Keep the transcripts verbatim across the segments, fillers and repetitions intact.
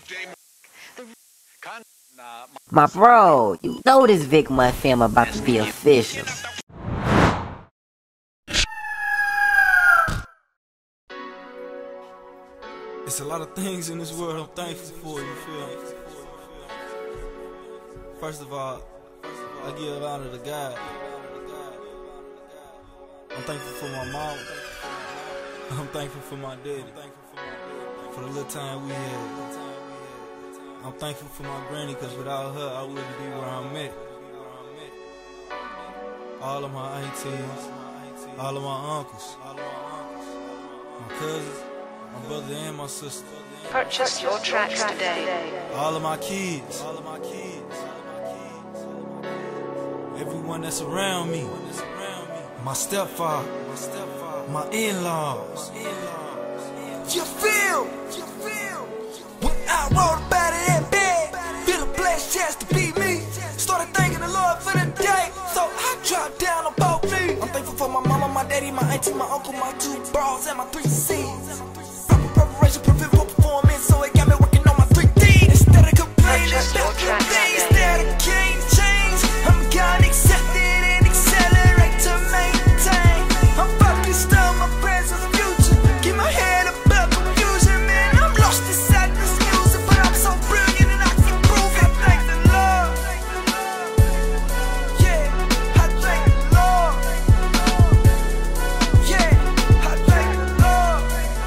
My bro, you know this VickMontFIlms about to be official. It's a lot of things in this world I'm thankful for, you feel me? First of all, I give honor to God. I'm thankful for my mom. I'm thankful for my daddy. For the little time we had. I'm thankful for my granny, cause without her I wouldn't be where I'm at. All of my aunties, all of my uncles, my cousins, my brother and my sister. Purchase your tracks today. All of my kids. All of my kids. Everyone that's around me. My stepfather. My in-laws. You feel? You feel? When I rolled up out of that bed, feeling blessed just to be me. Started thanking the Lord for the day, so I dropped down on both knees. I'm thankful for my mama, my daddy, my auntie, my uncle, my two bros, and my three C's. Proper preparation, prevent poor performance, so it got me working on my three D's. Instead of complaining about the things that I can't change, I'm gonna accept it and accelerate to maintain. I'm focused on my present future, keep my head above confusion, man. I'm lost inside this music, but I'm so brilliant and I can prove it. I thank the Lord. Yeah, I thank the Lord. Yeah, I thank the Lord.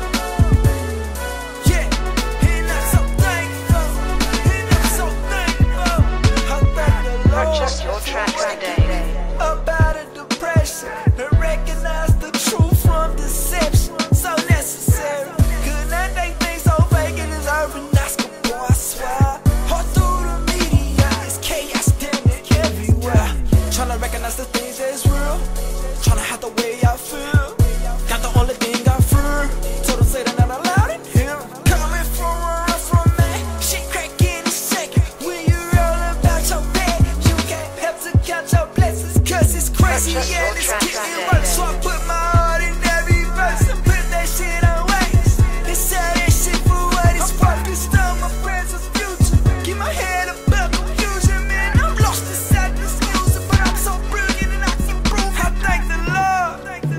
Yeah, and I'm so thankful. And I'm so thankful. I thank the Lord. Purchase your tracks today. About a depression, to recognize the truth from deception. So necessary. Could not think things so fake and deserving Oscar, boy, I swear. All through the media, it's chaos, damn it, everywhere. Tryna recognize the things that's real. Tryna hide the way I feel. Got the only thing I fear. Told them say they're not allowed in here. Coming from where I'm from, man. Shit cracking and shaking. When you roll about your bed, you can't help to count your blessings, cause it's crazy and it's getting worse. So I put my heart in every verse and put that shit on wax. They sell that shit for what it's worth. Focused on my present future, keep my head above confusion, man. I'm lost inside this music, but I'm so brilliant and I can prove. I thank the Lord.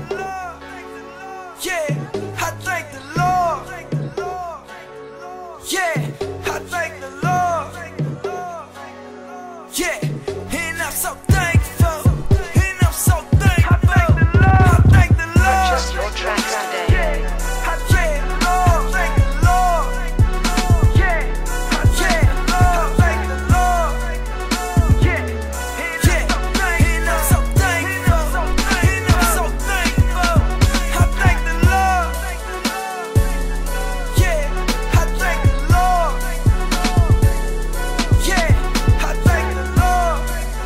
Yeah, I thank the Lord. Yeah, I thank the Lord. Yeah, and I'm so thankful. And I'm so thankful. I thank the Lord. Purchase your tracks today. I thank the Lord. Thank the Lord. Yeah, I thank the Lord. Thank the Lord. Yeah, and I'm so thankful. And I'm so thankful. I thank the Lord. Yeah, I thank the Lord. Yeah, I thank the Lord.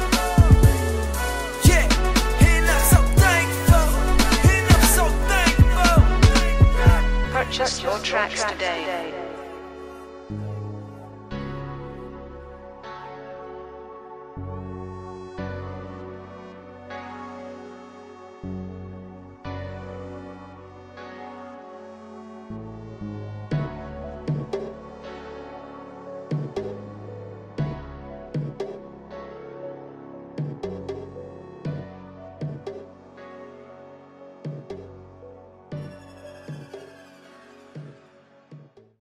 Yeah, and I'm so thankful. And I'm so thankful. Purchase your tracks today.